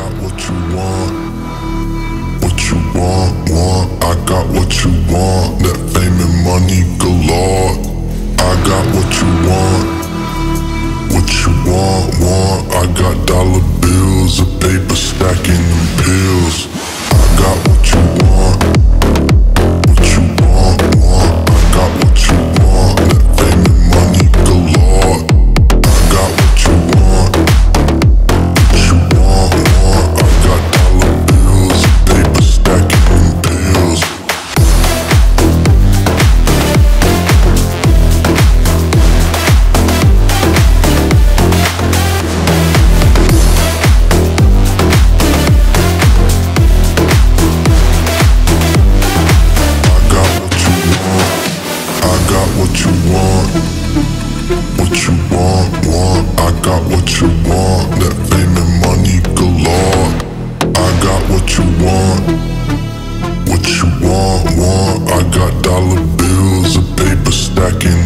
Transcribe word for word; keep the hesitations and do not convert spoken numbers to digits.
got what you want, what you want, want. I got what you want, that fame and money galore. I got what you want, what you want, want. I got dollar bills, a paper stacking them pills. I got what you want, what you want, want. I got what you want, that fame and money galore. I got what you want, what you want, want. I got dollar bills, a paper stacking them pills. What you want, what you want, want. I got what you want, that fame and money galore. I got what you want, what you want, want. I got dollar bills, a paper stacking